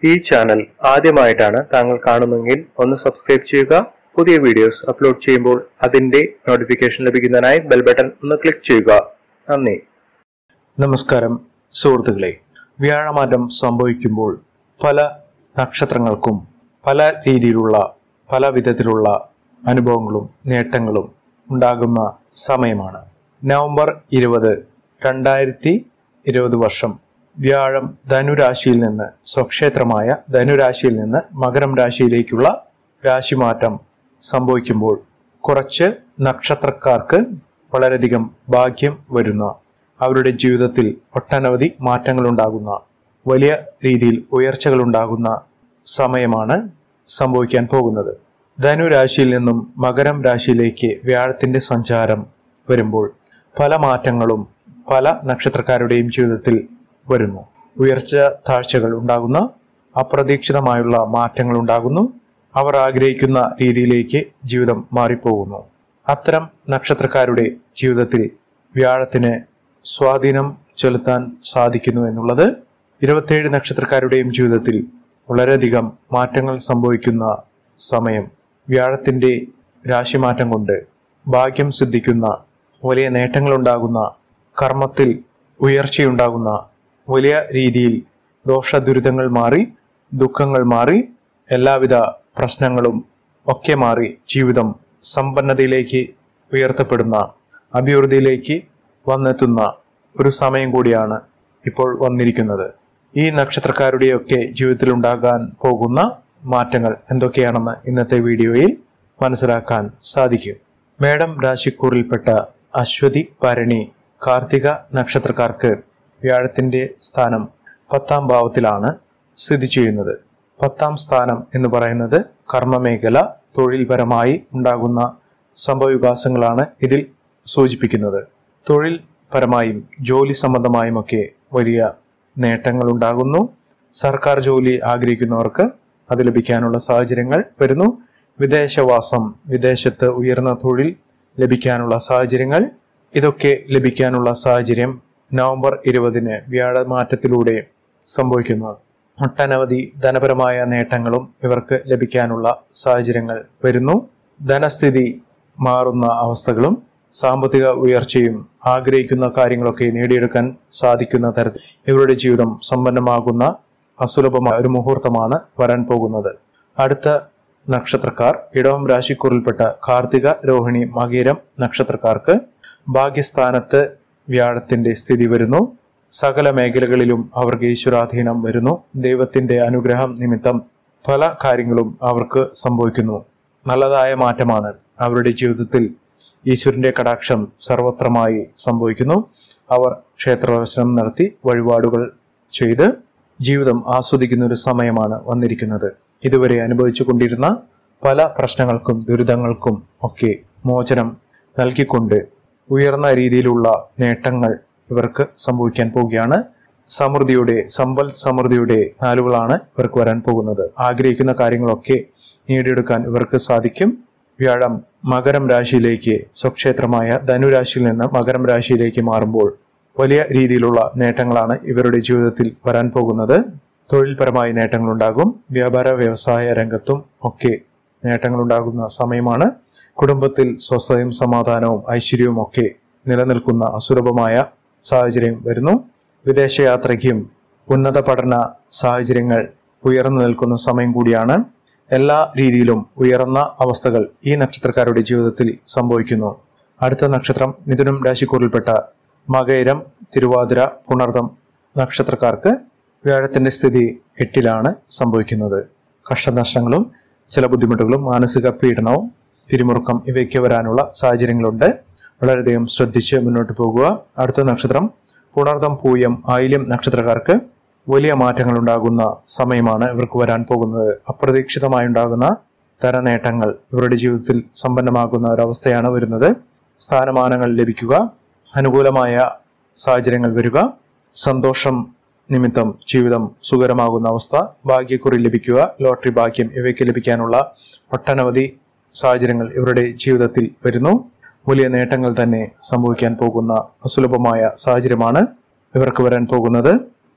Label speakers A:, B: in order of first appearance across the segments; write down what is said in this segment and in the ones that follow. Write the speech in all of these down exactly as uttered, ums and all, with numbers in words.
A: ഈ ചാനൽ ആദ്യമായിട്ടാണ് താങ്കൾ കാണുന്നതെങ്കിൽ ഒന്ന് സബ്സ്ക്രൈബ് ചെയ്യുക. പുതിയ വീഡിയോസ് അപ്ലോഡ് ചെയ്യുമ്പോൾ അതിന്റെ നോട്ടിഫിക്കേഷൻ ലഭിക്കുന്നതിനായി ബെൽ ബട്ടൺ ഒന്ന് ക്ലിക്ക് ചെയ്യുക. നന്ദി.
B: നമസ്കാരം സുഹൃത്തുക്കളെ, വ്യാഴമാറ്റം സംഭവിക്കുമ്പോൾ പല നക്ഷത്രങ്ങൾക്കും പല രീതിയിലുള്ള പല വിധത്തിലുള്ള അനുഭവങ്ങളും നേട്ടങ്ങളും ഉണ്ടാകുന്ന സമയമാണ്. നവംബർ ഇരുപത് രണ്ടായിരത്തി ഇരുപത് വർഷം വ്യാഴം ധനുരാശിയിൽ നിന്ന് സ്വക്ഷേത്രമായ ധനുരാശിയിൽ നിന്ന് മകരം രാശിയിലേക്കുള്ള രാശിമാറ്റം സംഭവിക്കുമ്പോൾ കുറച്ച് നക്ഷത്രക്കാർക്ക് വളരെയധികം ഭാഗ്യം വരുന്ന, അവരുടെ ജീവിതത്തിൽ ഒട്ടനവധി മാറ്റങ്ങൾ ഉണ്ടാകുന്ന, വലിയ രീതിയിൽ ഉയർച്ചകൾ ഉണ്ടാകുന്ന സമയമാണ് സംഭവിക്കാൻ പോകുന്നത്. ധനുരാശിയിൽ നിന്നും മകരം രാശിയിലേക്ക് വ്യാഴത്തിന്റെ സഞ്ചാരം വരുമ്പോൾ പല മാറ്റങ്ങളും പല നക്ഷത്രക്കാരുടെയും ജീവിതത്തിൽ വരുന്നു. ഉയർച്ച താഴ്ചകൾ ഉണ്ടാകുന്ന, അപ്രതീക്ഷിതമായുള്ള മാറ്റങ്ങൾ ഉണ്ടാകുന്നു. അവർ ആഗ്രഹിക്കുന്ന രീതിയിലേക്ക് ജീവിതം മാറിപ്പോകുന്നു. അത്തരം നക്ഷത്രക്കാരുടെ ജീവിതത്തിൽ വ്യാഴത്തിന് സ്വാധീനം ചെലുത്താൻ സാധിക്കുന്നു എന്നുള്ളത് ഇരുപത്തിയേഴ് നക്ഷത്രക്കാരുടെയും ജീവിതത്തിൽ വളരെയധികം മാറ്റങ്ങൾ സംഭവിക്കുന്ന സമയം. വ്യാഴത്തിന്റെ രാശിമാറ്റം കൊണ്ട് ഭാഗ്യം സിദ്ധിക്കുന്ന, വലിയ നേട്ടങ്ങളുണ്ടാകുന്ന, കർമ്മത്തിൽ ഉയർച്ചയുണ്ടാകുന്ന, വലിയ രീതിയിൽ ദോഷദുരിതങ്ങൾ മാറി, ദുഃഖങ്ങൾ മാറി, എല്ലാവിധ പ്രശ്നങ്ങളും ഒക്കെ മാറി ജീവിതം സമ്പന്നതയിലേക്ക് ഉയർത്തപ്പെടുന്ന, അഭിവൃദ്ധിയിലേക്ക് വന്നെത്തുന്ന ഒരു സമയം കൂടിയാണ് ഇപ്പോൾ വന്നിരിക്കുന്നത്. ഈ നക്ഷത്രക്കാരുടെയൊക്കെ ജീവിതത്തിൽ ഉണ്ടാകാൻ പോകുന്ന മാറ്റങ്ങൾ എന്തൊക്കെയാണെന്ന് ഇന്നത്തെ വീഡിയോയിൽ മനസ്സിലാക്കാൻ സാധിക്കും. മേടം രാശിക്കൂറിൽപ്പെട്ട അശ്വതി, ഭരണി, കാർത്തിക നക്ഷത്രക്കാർക്ക് വ്യാഴത്തിന്റെ സ്ഥാനം പത്താം ഭാവത്തിലാണ് സ്ഥിതി ചെയ്യുന്നത്. പത്താം സ്ഥാനം എന്ന് പറയുന്നത് കർമ്മമേഖല, തൊഴിൽപരമായി ഉണ്ടാകുന്ന സംഭവവികാസങ്ങളാണ് ഇതിൽ സൂചിപ്പിക്കുന്നത്. തൊഴിൽ പരമായും ജോലി സംബന്ധമായും ഒക്കെ വലിയ നേട്ടങ്ങൾ ഉണ്ടാകുന്നു. സർക്കാർ ജോലി ആഗ്രഹിക്കുന്നവർക്ക് അത് ലഭിക്കാനുള്ള സാഹചര്യങ്ങൾ വരുന്നു. വിദേശവാസം, വിദേശത്ത് ഉയർന്ന തൊഴിൽ ലഭിക്കാനുള്ള സാഹചര്യങ്ങൾ, ഇതൊക്കെ ലഭിക്കാനുള്ള സാഹചര്യം നവംബർ ഇരുപതിന് വ്യാഴമാറ്റത്തിലൂടെ സംഭവിക്കുന്നു. ഒട്ടനവധി ധനപരമായ നേട്ടങ്ങളും ഇവർക്ക് ലഭിക്കാനുള്ള സാഹചര്യങ്ങൾ വരുന്നു. ധനസ്ഥിതി മാറുന്ന അവസ്ഥകളും സാമ്പത്തിക ഉയർച്ചയും ആഗ്രഹിക്കുന്ന കാര്യങ്ങളൊക്കെ നേടിയെടുക്കാൻ സാധിക്കുന്ന തരത്തിൽ ഇവരുടെ ജീവിതം സമ്പന്നമാകുന്ന അസുലഭമായ ഒരു മുഹൂർത്തമാണ് വരാൻ പോകുന്നത്. അടുത്ത നക്ഷത്രക്കാർ ഇടവം രാശിക്കൂറിൽപ്പെട്ട കാർത്തിക, രോഹിണി, മകീരം നക്ഷത്രക്കാർക്ക് ഭാഗ്യസ്ഥാനത്ത് വ്യാഴത്തിന്റെ സ്ഥിതി വരുന്നു. സകല മേഖലകളിലും അവർക്ക് ഈശ്വരാധീനം വരുന്നു. ദൈവത്തിന്റെ അനുഗ്രഹം നിമിത്തം പല കാര്യങ്ങളും അവർക്ക് സംഭവിക്കുന്നു. നല്ലതായ മാറ്റമാണ്. അവരുടെ ജീവിതത്തിൽ ഈശ്വരന്റെ കടാക്ഷം സർവത്രമായി സംഭവിക്കുന്നു. അവർ ക്ഷേത്രദർശനം നടത്തി വഴിപാടുകൾ ചെയ്ത് ജീവിതം ആസ്വദിക്കുന്ന ഒരു സമയമാണ് വന്നിരിക്കുന്നത്. ഇതുവരെ അനുഭവിച്ചു കൊണ്ടിരുന്ന പല പ്രശ്നങ്ങൾക്കും ദുരിതങ്ങൾക്കും ഒക്കെ മോചനം നൽകിക്കൊണ്ട് ഉയർന്ന രീതിയിലുള്ള നേട്ടങ്ങൾ ഇവർക്ക് സംഭവിക്കാൻ പോവുകയാണ്. സമൃദ്ധിയുടെ, സമ്പൽ സമൃദ്ധിയുടെ നാളുകളാണ് ഇവർക്ക് വരാൻ പോകുന്നത്. ആഗ്രഹിക്കുന്ന കാര്യങ്ങളൊക്കെ നേടിയെടുക്കാൻ ഇവർക്ക് സാധിക്കും. വ്യാഴം മകരം രാശിയിലേക്ക് സ്വക്ഷേത്രമായ ധനുരാശിയിൽ നിന്ന് മകരം രാശിയിലേക്ക് മാറുമ്പോൾ വലിയ രീതിയിലുള്ള നേട്ടങ്ങളാണ് ഇവരുടെ ജീവിതത്തിൽ വരാൻ പോകുന്നത്. തൊഴിൽപരമായി നേട്ടങ്ങളുണ്ടാകും. വ്യാപാര വ്യവസായ രംഗത്തും ഒക്കെ നേട്ടങ്ങളുണ്ടാകുന്ന സമയമാണ്. കുടുംബത്തിൽ സ്വസ്ഥതയും സമാധാനവും ഐശ്വര്യവും ഒക്കെ നിലനിൽക്കുന്ന അസുലഭമായ സാഹചര്യം വരുന്നു. വിദേശയാത്രയ്ക്കും ഉന്നത പഠന സാഹചര്യങ്ങൾ ഉയർന്നു നിൽക്കുന്ന സമയം കൂടിയാണ്. എല്ലാ രീതിയിലും ഉയർന്ന അവസ്ഥകൾ ഈ നക്ഷത്രക്കാരുടെ ജീവിതത്തിൽ സംഭവിക്കുന്നു. അടുത്ത നക്ഷത്രം മിഥുനം രാശിക്കൂറിൽപ്പെട്ട മകയിരം, തിരുവാതിര, പുണർതം നക്ഷത്രക്കാർക്ക് വ്യാഴത്തിന്റെ സ്ഥിതി എട്ടിലാണ് സംഭവിക്കുന്നത്. കഷ്ടനഷ്ടങ്ങളും ചില ബുദ്ധിമുട്ടുകളും മാനസിക പീഡനവും പിരിമുറുക്കം ഇവയ്ക്ക് വരാനുള്ള സാഹചര്യങ്ങളുണ്ട്. വളരെയധികം ശ്രദ്ധിച്ച് മുന്നോട്ട് പോകുക. അടുത്ത നക്ഷത്രം പുണർതം, പൂയം, ആയില്യം നക്ഷത്രക്കാർക്ക് വലിയ മാറ്റങ്ങൾ ഉണ്ടാകുന്ന സമയമാണ് ഇവർക്ക് വരാൻ പോകുന്നത്. അപ്രതീക്ഷിതമായി ഉണ്ടാകുന്ന ധനനേട്ടങ്ങൾ ഇവരുടെ ജീവിതത്തിൽ സമ്പന്നമാകുന്ന ഒരവസ്ഥയാണ് വരുന്നത്. സ്ഥാനമാനങ്ങൾ ലഭിക്കുക, അനുകൂലമായ സാഹചര്യങ്ങൾ വരിക, സന്തോഷം നിമിത്തം ജീവിതം സുഖകരമാകുന്ന അവസ്ഥ, ഭാഗ്യക്കുറി ലഭിക്കുക, ലോട്ടറി ഭാഗ്യം ഇവയ്ക്ക് ലഭിക്കാനുള്ള ഒട്ടനവധി സാഹചര്യങ്ങൾ ഇവരുടെ ജീവിതത്തിൽ വരുന്നു. വലിയ നേട്ടങ്ങൾ തന്നെ സംഭവിക്കാൻ പോകുന്ന അസുലഭമായ സാഹചര്യമാണ് ഇവർക്ക് വരാൻ പോകുന്നത്.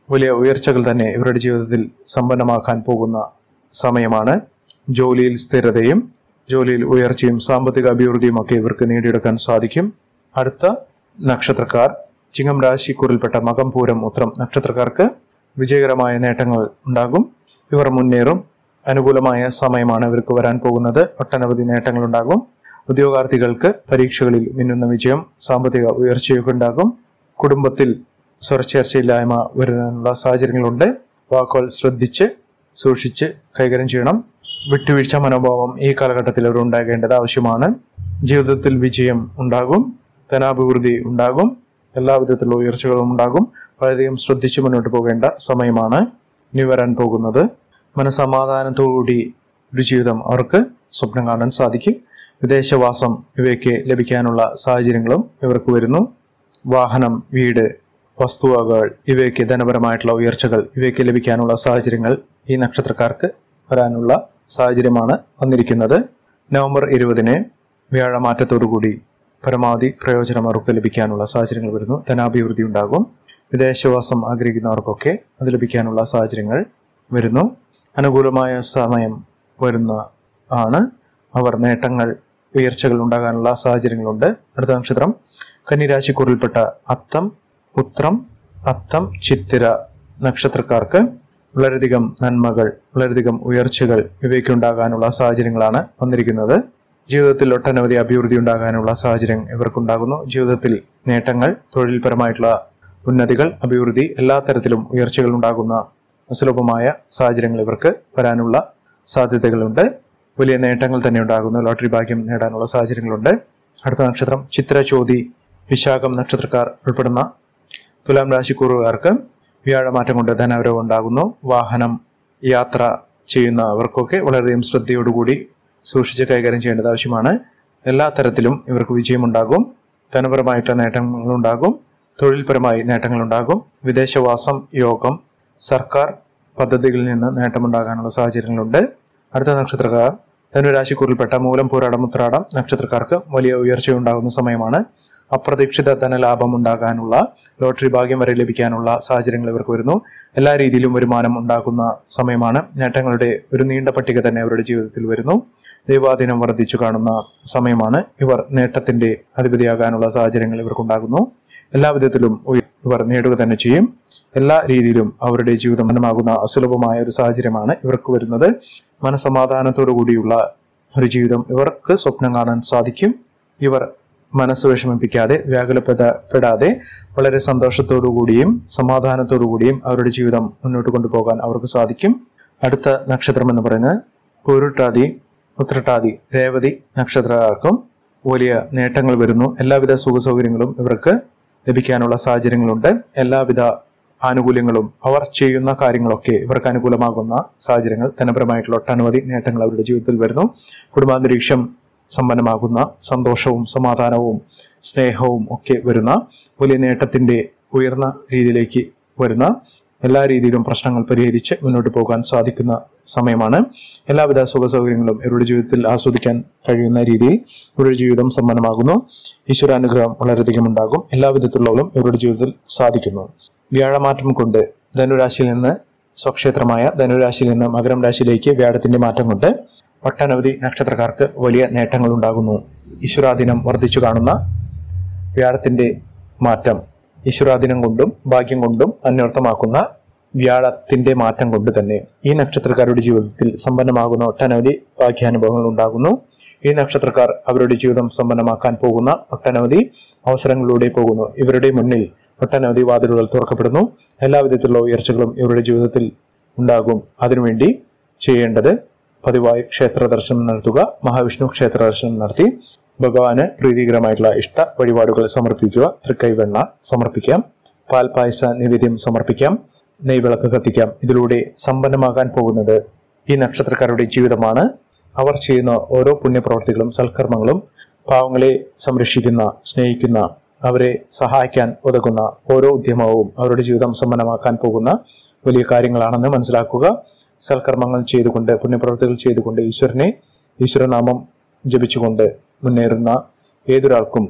B: വലിയ ഉയർച്ചകൾ തന്നെ ഇവരുടെ ജീവിതത്തിൽ സമ്പന്നമാക്കാൻ പോകുന്ന സമയമാണ്. ജോലിയിൽ സ്ഥിരതയും ജോലിയിൽ ഉയർച്ചയും സാമ്പത്തിക അഭിവൃദ്ധിയും ഒക്കെ ഇവർക്ക് നേടിയെടുക്കാൻ സാധിക്കും. അടുത്ത നക്ഷത്രക്കാർ ചിങ്ങം രാശിക്കൂറിൽപ്പെട്ട മകം പൂരം ഉത്രം നക്ഷത്രക്കാർക്ക് വിജയകരമായ നേട്ടങ്ങൾ ഉണ്ടാകും. ഇവർ മുന്നേറും. അനുകൂലമായ സമയമാണ് ഇവർക്ക് വരാൻ പോകുന്നത്. ഒട്ടനവധി നേട്ടങ്ങൾ ഉണ്ടാകും. ഉദ്യോഗാർത്ഥികൾക്ക് പരീക്ഷകളിൽ മിന്നുന്ന വിജയം, സാമ്പത്തിക ഉയർച്ചയൊക്കെ ഉണ്ടാകും. കുടുംബത്തിൽ സ്വരച്ചേർച്ചയില്ലായ്മ വരാനുള്ള സാഹചര്യങ്ങളുണ്ട്. വാക്കുകൾ ശ്രദ്ധിച്ച് സൂക്ഷിച്ച് കൈകാര്യം ചെയ്യണം. വിട്ടുവീഴ്ച മനോഭാവം ഈ കാലഘട്ടത്തിൽ അവർ ഉണ്ടാകേണ്ടത് ആവശ്യമാണ്. ജീവിതത്തിൽ വിജയം ഉണ്ടാകും. ധനാഭിവൃദ്ധി ഉണ്ടാകും. എല്ലാ വിധത്തിലുള്ള ഉയർച്ചകളും ഉണ്ടാകും. വളരെയധികം ശ്രദ്ധിച്ച് മുന്നോട്ട് പോകേണ്ട സമയമാണ് ഇനി വരാൻ പോകുന്നത്. മനസമാധാനത്തോടുകൂടി ഒരു ജീവിതം അവർക്ക് സ്വപ്നം കാണാൻ സാധിക്കും. വിദേശവാസം ഇവയ്ക്ക് ലഭിക്കാനുള്ള സാഹചര്യങ്ങളും ഇവർക്ക് വരുന്നു. വാഹനം, വീട്, വസ്തുവകകൾ ഇവയ്ക്ക് ധനപരമായിട്ടുള്ള ഉയർച്ചകൾ ഇവയ്ക്ക് ലഭിക്കാനുള്ള സാഹചര്യങ്ങൾ ഈ നക്ഷത്രക്കാർക്ക് വരാനുള്ള സാഹചര്യമാണ് വന്നിരിക്കുന്നത്. നവംബർ ഇരുപതിന് വ്യാഴമാറ്റത്തോടുകൂടി പരമാവധി പ്രയോജനം അവർക്ക് ലഭിക്കാനുള്ള സാഹചര്യങ്ങൾ വരുന്നു. ധനാഭിവൃദ്ധി ഉണ്ടാകും. വിദേശവാസം ആഗ്രഹിക്കുന്നവർക്കൊക്കെ അത് ലഭിക്കാനുള്ള സാഹചര്യങ്ങൾ വരുന്നു. അനുകൂലമായ സമയം വരുന്ന ആണ്. അവർ നേട്ടങ്ങൾ ഉയർച്ചകൾ ഉണ്ടാകാനുള്ള സാഹചര്യങ്ങളുണ്ട്. അടുത്ത നക്ഷത്രം കന്നിരാശിക്കൂറിൽപ്പെട്ട അത്തം ഉത്രം അത്തം ചിത്തിര നക്ഷത്രക്കാർക്ക് വളരെയധികം നന്മകൾ, വളരെയധികം ഉയർച്ചകൾ ഇവയ്ക്ക് ഉണ്ടാകാനുള്ള സാഹചര്യങ്ങളാണ് വന്നിരിക്കുന്നത്. ജീവിതത്തിൽ ഒട്ടനവധി അഭിവൃദ്ധി ഉണ്ടാകാനുള്ള സാഹചര്യം ഇവർക്കുണ്ടാകുന്നു. ജീവിതത്തിൽ നേട്ടങ്ങൾ, തൊഴിൽപരമായിട്ടുള്ള ഉന്നതികൾ, അഭിവൃദ്ധി, എല്ലാ തരത്തിലും ഉയർച്ചകൾ ഉണ്ടാകുന്ന സുലഭമായ സാഹചര്യങ്ങൾ ഇവർക്ക് വരാനുള്ള സാധ്യതകളുണ്ട്. വലിയ നേട്ടങ്ങൾ തന്നെ ഉണ്ടാകുന്നു. ലോട്ടറി ഭാഗ്യം നേടാനുള്ള സാഹചര്യങ്ങളുണ്ട്. അടുത്ത നക്ഷത്രം ചിത്ര, ചോതി, വിശാഖം നക്ഷത്രക്കാർ ഉൾപ്പെടുന്ന തുലാം രാശിക്കൂറുകാർക്ക് വ്യാഴമാറ്റം കൊണ്ട് ധനവരവ് ഉണ്ടാകുന്നു. വാഹനം, യാത്ര ചെയ്യുന്നവർക്കൊക്കെ വളരെയധികം ശ്രദ്ധയോടുകൂടി സൂക്ഷിച്ച് കൈകാര്യം ചെയ്യേണ്ടത് ആവശ്യമാണ്. എല്ലാ തരത്തിലും ഇവർക്ക് വിജയമുണ്ടാകും. ധനപരമായിട്ടുള്ള നേട്ടങ്ങളുണ്ടാകും. തൊഴിൽപരമായി നേട്ടങ്ങളുണ്ടാകും. വിദേശവാസം യോഗം, സർക്കാർ പദ്ധതികളിൽ നിന്ന് നേട്ടമുണ്ടാകാനുള്ള സാഹചര്യങ്ങളുണ്ട്. അടുത്ത നക്ഷത്രക്കാർ ധനുരാശിക്കൂറിൽപ്പെട്ട മൂലം, പൂരാടം, ഉത്രാടം നക്ഷത്രക്കാർക്ക് വലിയ ഉയർച്ചയുണ്ടാകുന്ന സമയമാണ്. അപ്രതീക്ഷിത ധനലാഭം ഉണ്ടാകാനുള്ള, ലോട്ടറി ഭാഗ്യം വരെ ലഭിക്കാനുള്ള സാഹചര്യങ്ങൾ ഇവർക്ക് വരുന്നു. എല്ലാ രീതിയിലും വരുമാനം ഉണ്ടാകുന്ന സമയമാണ്. നേട്ടങ്ങളുടെ ഒരു നീണ്ട പട്ടിക തന്നെ അവരുടെ ജീവിതത്തിൽ വരുന്നു. ദൈവാധീനം വർദ്ധിച്ചു കാണുന്ന സമയമാണ്. ഇവർ നേട്ടത്തിന്റെ അധിപതിയാകാനുള്ള സാഹചര്യങ്ങൾ ഇവർക്കുണ്ടാകുന്നു. എല്ലാവിധത്തിലും ഇവർ നേടുക തന്നെ ചെയ്യും. എല്ലാ രീതിയിലും അവരുടെ ജീവിതം മനമാകുന്ന അസുലഭമായ ഒരു സാഹചര്യമാണ് ഇവർക്ക് വരുന്നത്. മനസമാധാനത്തോടു കൂടിയുള്ള ഒരു ജീവിതം ഇവർക്ക് സ്വപ്നം കാണാൻ സാധിക്കും. ഇവർ മനസ്സ് വിഷമിപ്പിക്കാതെ, വ്യാകുലപ്പെടാതെ വളരെ സന്തോഷത്തോടു കൂടിയും സമാധാനത്തോടു കൂടിയും അവരുടെ ജീവിതം മുന്നോട്ട് കൊണ്ടുപോകാൻ അവർക്ക് സാധിക്കും. അടുത്ത നക്ഷത്രം എന്ന് പറയുന്നത് പൂരുട്ടാതി, ഉത്രട്ടാതി, രേവതി നക്ഷത്രക്കാർക്കും വലിയ നേട്ടങ്ങൾ വരുന്നു. എല്ലാവിധ സുഖ സൗകര്യങ്ങളും ഇവർക്ക് ലഭിക്കാനുള്ള സാഹചര്യങ്ങളുണ്ട്. എല്ലാവിധ ആനുകൂല്യങ്ങളും, അവർ ചെയ്യുന്ന കാര്യങ്ങളൊക്കെ ഇവർക്ക് അനുകൂലമാകുന്ന സാഹചര്യങ്ങൾ, ധനപരമായിട്ടുള്ള ഒട്ടനവധി നേട്ടങ്ങൾ അവരുടെ ജീവിതത്തിൽ വരുന്നു. കുടുംബാന്തരീക്ഷം സമ്പന്നമാകുന്ന, സന്തോഷവും സമാധാനവും സ്നേഹവും ഒക്കെ വരുന്ന, വലിയ നേട്ടത്തിന്റെ ഉയർന്ന രീതിയിലേക്ക് വരുന്ന, എല്ലാ രീതിയിലും പ്രശ്നങ്ങൾ പരിഹരിച്ച് മുന്നോട്ട് പോകാൻ സാധിക്കുന്ന സമയമാണ്. എല്ലാവിധ സുഖ സൗകര്യങ്ങളും ഇവരുടെ ജീവിതത്തിൽ ആസ്വദിക്കാൻ കഴിയുന്ന രീതിയിൽ ഇവരുടെ ജീവിതം സമ്പന്നമാകുന്നു. ഈശ്വരാനുഗ്രഹം വളരെയധികം ഉണ്ടാകും. എല്ലാവിധത്തിലുള്ളവരും ഇവരുടെ ജീവിതത്തിൽ സാധിക്കുന്നു. വ്യാഴമാറ്റം കൊണ്ട് ധനുരാശിയിൽ നിന്ന് സ്വക്ഷേത്രമായ ധനുരാശിയിൽ നിന്ന് മകരം രാശിയിലേക്ക് വ്യാഴത്തിന്റെ മാറ്റം കൊണ്ട് ഒട്ടനവധി നക്ഷത്രക്കാർക്ക് വലിയ നേട്ടങ്ങൾ ഉണ്ടാകുന്നു. ഈശ്വരാധീനം വർദ്ധിച്ചു കാണുന്ന വ്യാഴത്തിന്റെ മാറ്റം, ഈശ്വരാധീനം കൊണ്ടും ഭാഗ്യം കൊണ്ടും അന്വർത്ഥമാക്കുന്ന വ്യാഴത്തിന്റെ മാറ്റം കൊണ്ട് തന്നെ ഈ നക്ഷത്രക്കാരുടെ ജീവിതത്തിൽ സമ്പന്നമാകുന്ന ഒട്ടനവധി ഭാഗ്യാനുഭവങ്ങൾ ഉണ്ടാകുന്നു. ഈ നക്ഷത്രക്കാർ അവരുടെ ജീവിതം സമ്പന്നമാക്കാൻ പോകുന്ന ഒട്ടനവധി അവസരങ്ങളിലൂടെ പോകുന്നു. ഇവരുടെ മുന്നിൽ ഒട്ടനവധി വാതിലുകൾ തുറക്കപ്പെടുന്നു. എല്ലാവിധത്തിലുള്ള ഉയർച്ചകളും ഇവരുടെ ജീവിതത്തിൽ ഉണ്ടാകും. അതിനുവേണ്ടി ചെയ്യേണ്ടത് പതിവായി ക്ഷേത്ര ദർശനം നടത്തുക. മഹാവിഷ്ണു ക്ഷേത്ര ദർശനം നടത്തി ഭഗവാന് പ്രീതികരമായിട്ടുള്ള ഇഷ്ട വഴിപാടുകൾ സമർപ്പിക്കുക. തൃക്കൈവെണ്ണ സമർപ്പിക്കാം. പാൽ പായസ നിവേദ്യം സമർപ്പിക്കാം. നെയ്വിളക്ക് കത്തിക്കാം. ഇതിലൂടെ സമ്പന്നമാകാൻ പോകുന്നത് ഈ നക്ഷത്രക്കാരുടെ ജീവിതമാണ്. അവർ ചെയ്യുന്ന ഓരോ പുണ്യപ്രവർത്തികളും സൽക്കർമ്മങ്ങളും, പാവങ്ങളെ സംരക്ഷിക്കുന്ന, സ്നേഹിക്കുന്ന, അവരെ സഹായിക്കാൻ ഉതകുന്ന ഓരോ ഉദ്യമവും അവരുടെ ജീവിതം സമ്പന്നമാക്കാൻ പോകുന്ന വലിയ കാര്യങ്ങളാണെന്ന് മനസ്സിലാക്കുക. സൽക്കർമ്മങ്ങൾ ചെയ്തുകൊണ്ട്, പുണ്യപ്രവർത്തികൾ ചെയ്തുകൊണ്ട്, ഈശ്വരനെ ഈശ്വരനാമം ജപിച്ചുകൊണ്ട് മുന്നേറുന്ന ഏതൊരാൾക്കും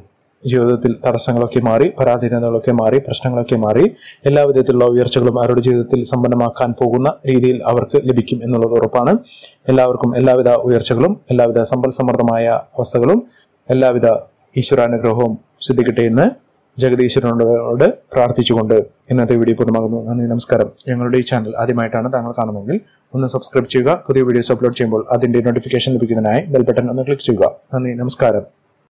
B: ജീവിതത്തിൽ തടസ്സങ്ങളൊക്കെ മാറി, പരാധീനതകളൊക്കെ മാറി, പ്രശ്നങ്ങളൊക്കെ മാറി എല്ലാ വിധത്തിലുള്ള ഉയർച്ചകളും അവരുടെ ജീവിതത്തിൽ സമ്പന്നമാക്കാൻ പോകുന്ന രീതിയിൽ അവർക്ക് ലഭിക്കും എന്നുള്ളത് ഉറപ്പാണ്. എല്ലാവർക്കും എല്ലാവിധ ഉയർച്ചകളും എല്ലാവിധ സമ്പൽ സമൃദ്ധമായ അവസ്ഥകളും എല്ലാവിധ ഈശ്വരാനുഗ്രഹവും സിദ്ധിക്കട്ടെ എന്ന് ജഗദീശ്വരനോട് പ്രാർത്ഥിച്ചുകൊണ്ട് ഇന്നത്തെ വീഡിയോ പൂർണ്ണമാകുന്നു. നന്ദി, നമസ്കാരം. ഞങ്ങളുടെ ഈ ചാനൽ ആദ്യമായിട്ടാണ് താങ്കൾ കാണുന്നതെങ്കിൽ ഒന്ന് സബ്സ്ക്രൈബ് ചെയ്യുക. പുതിയ വീഡിയോസ് അപ്ലോഡ് ചെയ്യുമ്പോൾ അതിന്റെ നോട്ടിഫിക്കേഷൻ ലഭിക്കുന്നതിനായി ബെൽ ബട്ടൺ ഒന്ന് ക്ലിക്ക് ചെയ്യുക. നന്ദി, നമസ്കാരം.